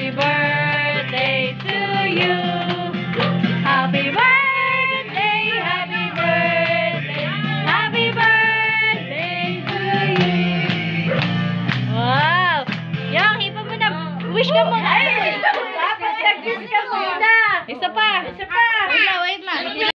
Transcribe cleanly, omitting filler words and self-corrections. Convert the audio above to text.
Happy birthday to you. Happy birthday, happy birthday, happy birthday to you. Wow! Yang, hipa mo na. Wish ka mo. Ay, dapat nag-kiss ka muna. Isa pa.